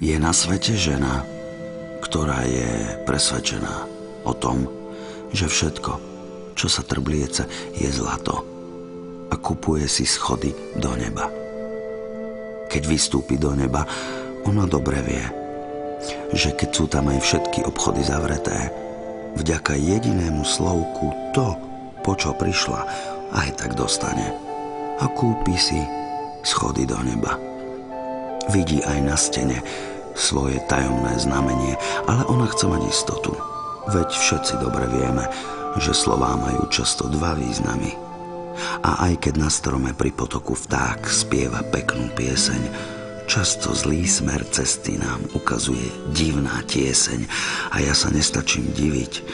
Je na svete žena, ktorá je presvedčená o tom, že všetko, čo sa trbliece, je zlato a kupuje si schody do neba. Keď vystúpi do neba, ona dobre vie, že keď sú tam aj všetky obchody zavreté, vďaka jedinému slovku to, po čo prišla, aj tak dostane a kúpi si schody do neba. Vidí aj na stene svoje tajomné znamenie, ale ona chce mať istotu. Veď všetci dobre vieme, že slová majú často dva významy. A aj keď na strome pri potoku vták spieva peknú pieseň, často zlý smer cesty nám ukazuje divná tieseň a ja sa nestačím diviť.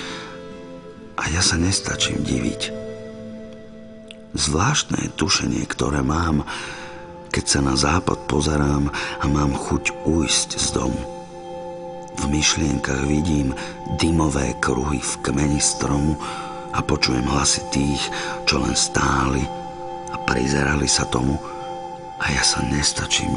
Zvláštne tušenie, ktoré mám, keď sa na západ pozerám a mám chuť ujsť z domu. V myšlienkach vidím dymové kruhy v kmeni stromu a počujem hlasy tých, čo len stáli a prizerali sa tomu a ja sa nestačím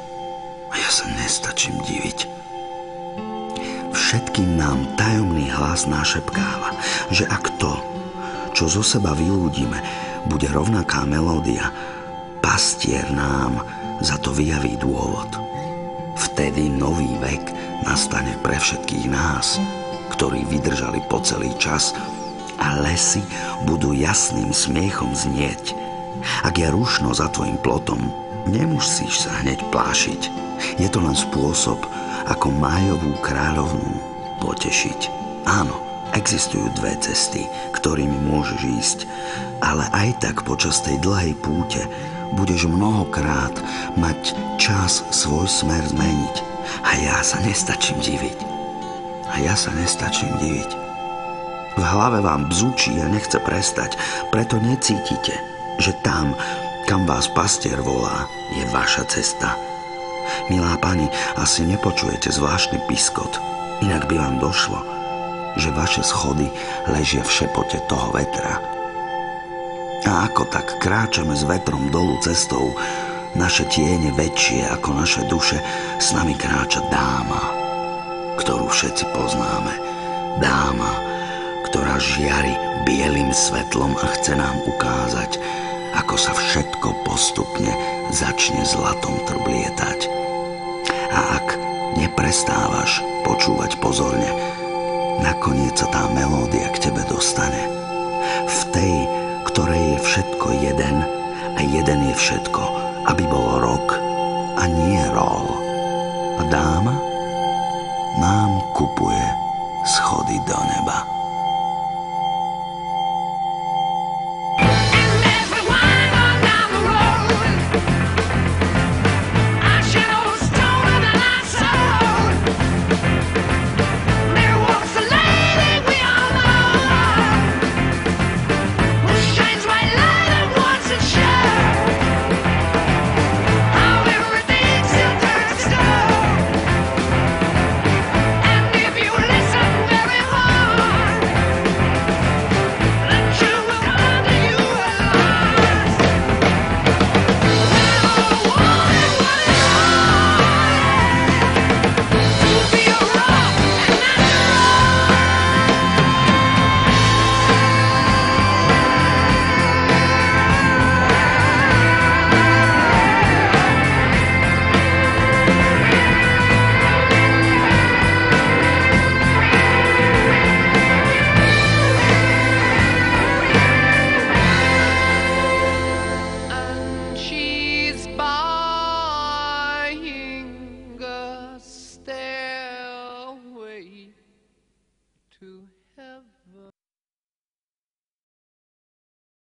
diviť. Všetkým nám tajomný hlas našepkáva, že ak to, čo zo seba vyúdime, bude rovnaká melódia, pastier nám za to vyjaví dôvod. Vtedy nový vek nastane pre všetkých nás, ktorí vydržali po celý čas a lesy budú jasným smiechom znieť. Ak je rušno za tvojim plotom, nemusíš sa hneď plášiť. Je to len spôsob, ako májovú kráľovnú potešiť. Áno, existujú dve cesty, ktorými môžeš ísť, ale aj tak počas tej dlhej púte budeš mnohokrát mať čas svoj smer zmeniť. A ja sa nestačím diviť. V hlave vám bzučí a nechce prestať, preto necítite, že tam, kam vás pastier volá, je vaša cesta. Milá pani, asi nepočujete zvláštny piskot, inak by vám došlo, že vaše schody ležia v šepote toho vetra. A ako tak kráčame s vetrom dolu cestou, naše tiene väčšie ako naše duše, s nami kráča dáma, ktorú všetci poznáme. Dáma, ktorá žiari bielým svetlom a chce nám ukázať, ako sa všetko postupne začne zlatom trblietať. A ak neprestávaš počúvať pozorne, nakoniec sa tá melódia k tebe dostane. V tej, ktorej je všetko jeden a jeden je všetko, aby bol rok a nie rol. A dáma